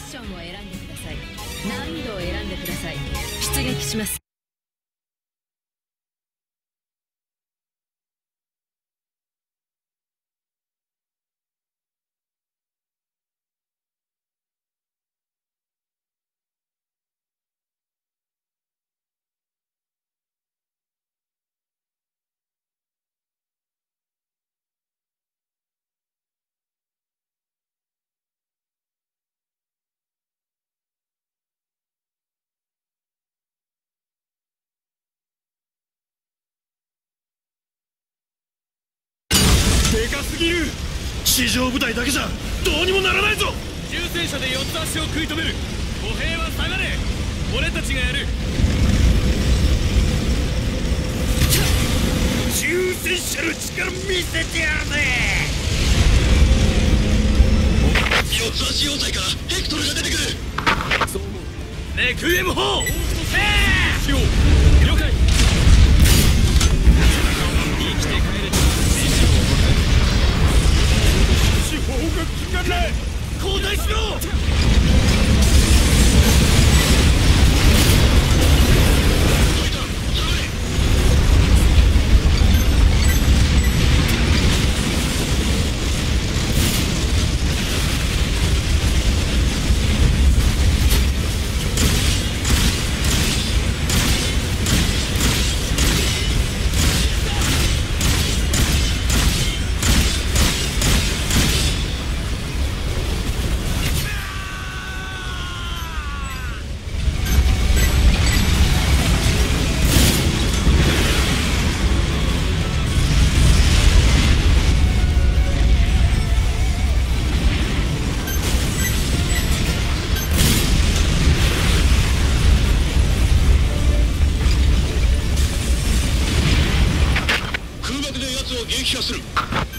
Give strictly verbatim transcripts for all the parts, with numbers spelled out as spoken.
ションを選んでください。難易度を選んでください。出撃します。 でかすぎる。地上部隊だけじゃどうにもならないぞ。 重戦車でよっつ足を食い止める。歩兵は下がれ。俺たちがやる。 重戦車の力見せてやるぜ。四つ足要塞からヘクトルが出てくる。 そう思う。 レクイエム砲しよう。了解。生きて帰れと手法が効かない。交代しろ。撃破する。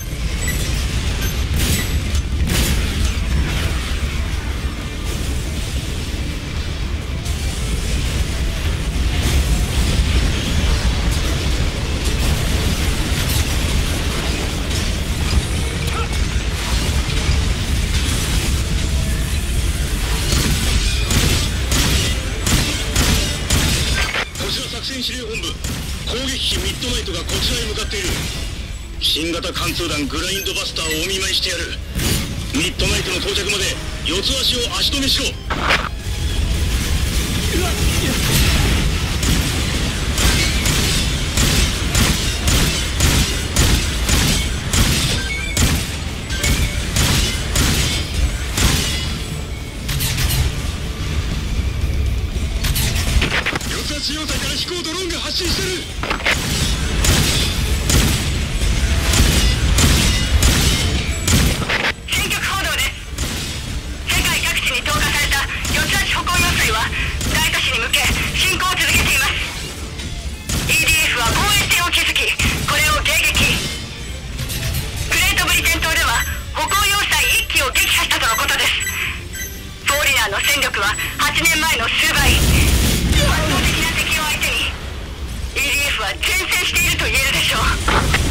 こちら作戦司令本部。攻撃機ミッドナイトがこちらへ向かっている。新型貫通弾グラインドバスターをお見舞いしてやる。ミッドナイトの到着まで四つ足を足止めしろ。四つ足要塞から飛行ドローンが発進してる。の戦力ははちねんまえの数倍。圧倒的な敵を相手に イーディーエフ は善戦していると言えるでしょう。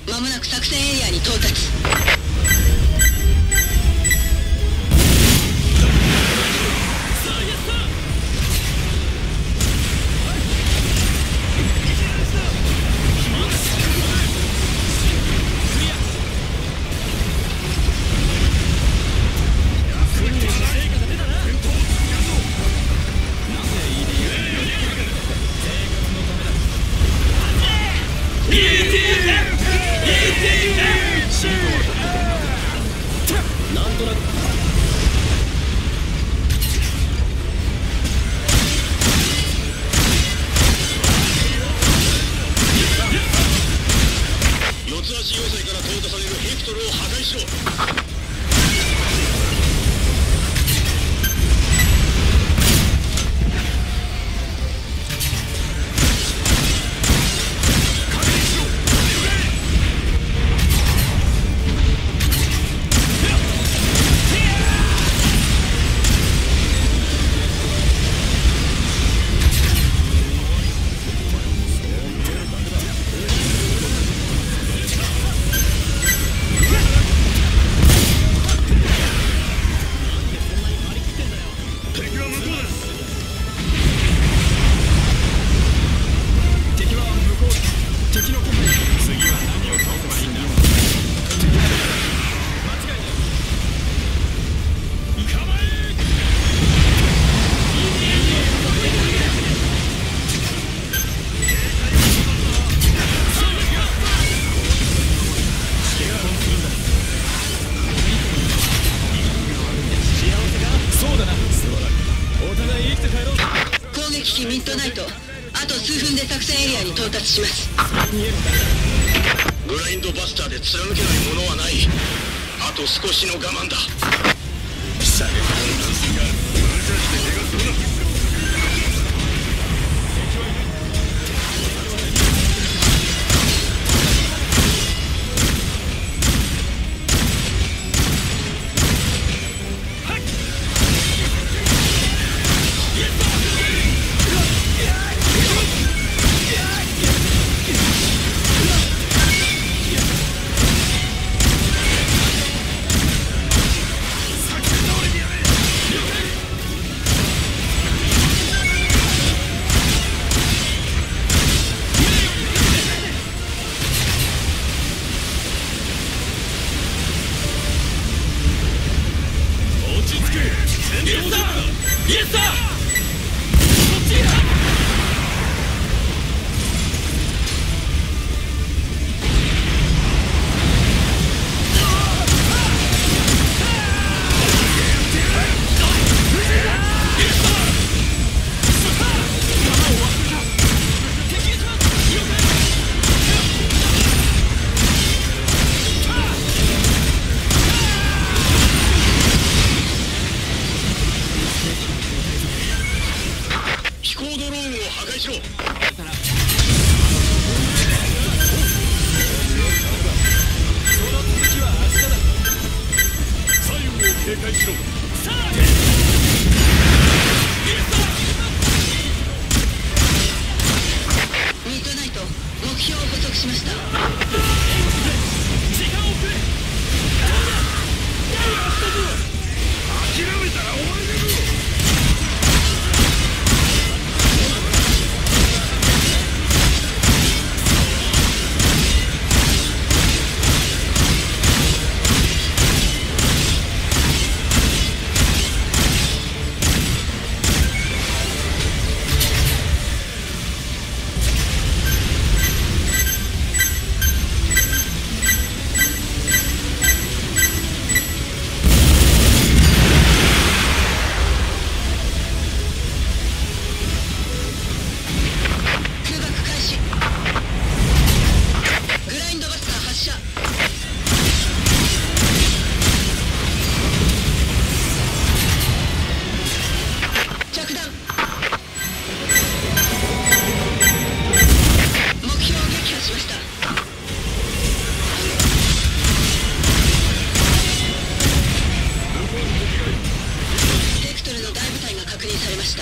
間もなく作戦エリアに到達。 なんとなく四つ足要塞から投下されるヘクトルを破壊しろ。 ミッドナイト、あと数分で作戦エリアに到達します。 グラインドバスターで貫けないものはない。あと少しの我慢だ。射撃の乱戦が無茶して手がするな。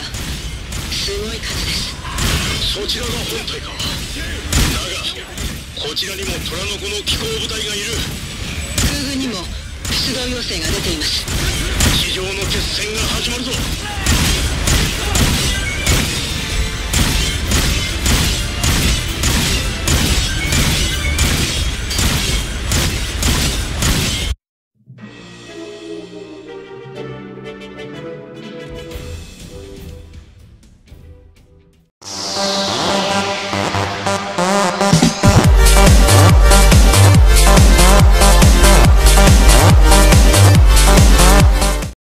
そちらが本体か。だがこちらにも虎の子の機甲部隊がいる。 空軍にも出動要請が出ています。 地上の決戦が始まるぞ。